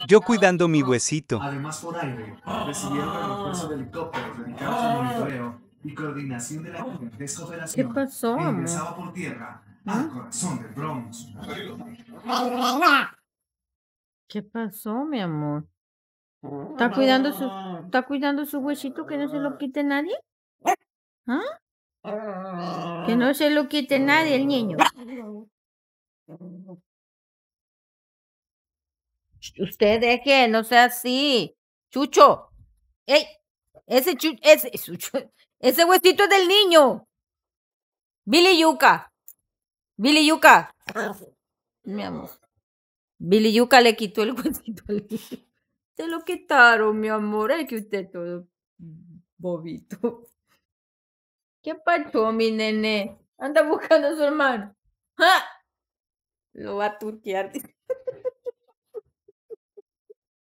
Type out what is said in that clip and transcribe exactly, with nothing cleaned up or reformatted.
Yo cuidando mi huesito. Además, por aire, recibieron el refuerzo de helicópteros dedicados al monitoreo y coordinación de la gigantesca ¿Qué operación pasó, que amor? ingresaba por tierra al ¿Mm? corazón del Bronx. ¿Qué pasó, mi amor? ¿Está cuidando su, está cuidando su huesito que no se lo quite nadie? ¿Ah? Que no se lo quite nadie el niño. Usted deje, no sea así. Chucho. ¡Ey! Ese chu, ese, chucho, ese huesito es del niño. Billy Yuca. Billy Yuca. Mi amor. Billy Yuca le quitó el huesito al niño. Se lo quitaron, mi amor. Es que usted todo bobito. ¿Qué pasó, mi nene? Anda buscando a su hermano. ¡Ah! Lo va a turquear.